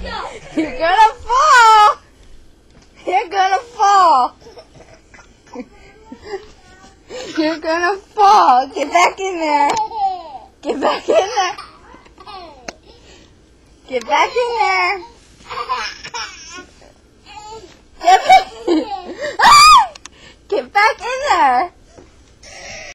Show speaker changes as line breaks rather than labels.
You're gonna fall! You're gonna fall! You're gonna fall! Get back in there! Get back in there! Get back in there!